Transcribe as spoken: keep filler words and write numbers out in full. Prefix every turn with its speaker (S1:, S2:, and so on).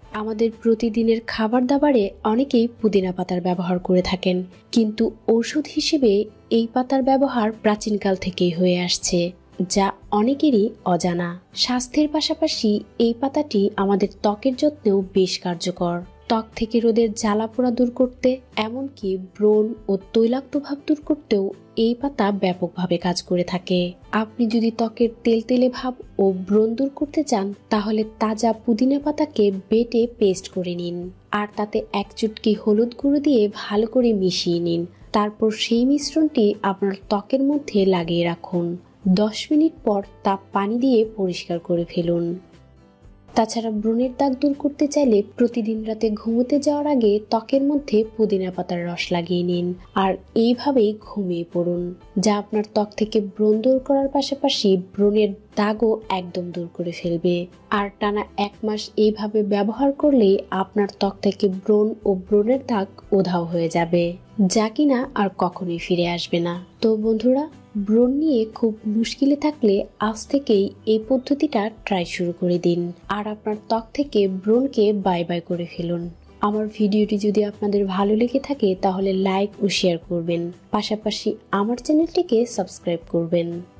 S1: আমাদের প্রতিদিনের খাবার দাবারে অনেকেই পুদিনা পাতার ব্যবহার করে থাকেন, কিন্তু ঔষধ হিসেবে এই পাতার ব্যবহার প্রাচীনকাল থেকেই হয়ে আসছে, যা অনেকেরই অজানা। স্বাস্থ্যের পাশাপাশি এই পাতাটি আমাদের ত্বকের যত্নেও বেশ কার্যকর। ত্বক থেকে রোদের জ্বালা পোড়া দূর করতে, এমনকি ব্রণ ও তৈলাক্ত ভাব দূর করতেও এই পাতা ব্যাপকভাবে কাজ করে থাকে। আপনি যদি ত্বকের তেলতেলে ভাব ও ব্রণ দূর করতে চান, তাহলে তাজা পুদিনা পাতাকে বেটে পেস্ট করে নিন, আর তাতে এক চুটকি হলুদ গুঁড়ো দিয়ে ভালো করে মিশিয়ে নিন। তারপর সেই মিশ্রণটি আপনার ত্বকের মধ্যে লাগিয়ে রাখুন। দশ মিনিট পর তা পানি দিয়ে পরিষ্কার করে ফেলুন। তাছাড়া ব্রণের দাগ দূর করতে চাইলে প্রতিদিন রাতে ঘুমোতে যাওয়ার আগে ত্বকের মধ্যে পুদিনা পাতার রস লাগিয়ে নিন, আর এইভাবেই ঘুমিয়ে পড়ুন, যা আপনার ত্বক থেকে ব্রণ দূর করার পাশাপাশি ব্রণের দাগও একদম দূর করে ফেলবে। আর টানা এক মাস এইভাবে ব্যবহার করলেই আপনার ত্বক থেকে ব্রণ ও ব্রণের দাগ উধাও হয়ে যাবে, যা কিনা আর কখনোই ফিরে আসবে না। তো বন্ধুরা, ব্রণ নিয়ে খুব মুশকিলে থাকলে আজ থেকেই এই পদ্ধতিটা ট্রাই শুরু করে দিন, আর আপনার ত্বক থেকে ব্রণকে বাই বাই করে ফেলুন। আমার ভিডিওটি যদি আপনাদের ভালো লেগে থাকে তাহলে লাইক ও শেয়ার করবেন, পাশাপাশি আমার চ্যানেলটিকে সাবস্ক্রাইব করবেন।